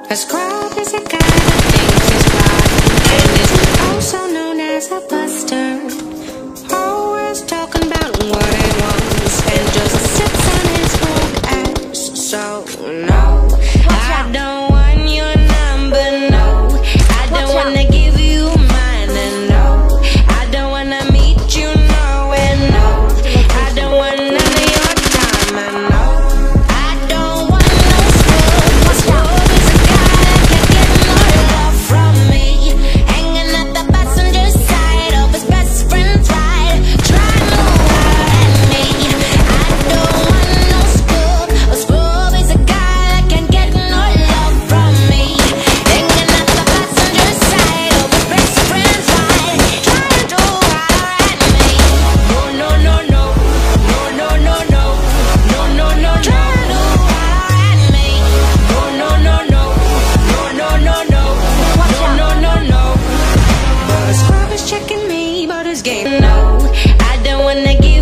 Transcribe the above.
A scrub is a guy that thinks he's fly and is also known as a buster. Always talking about what he wants and just sits on his broke ass. So no, I don't want your number, no. I don't wanna give you mine, and no, I don't wanna meet you nowhere, no. I don't want none of your time, and no, I don't want no scrub. Scrub is a guy that can't get no love from me, hanging at the passenger side of his best friend's ride, trying to holler at me. I don't want no scrub. A scrub is a guy that can't get no love from me, hanging at the passenger side of his best friend's ride, trying to holler at me. No, no, no, no, no, no, no, no, no, no, no, trying to holler at me. No, no, no, no, no, no, no, no, no, no, no, no. But a scrub is checking me, but his game, no. I don't wanna give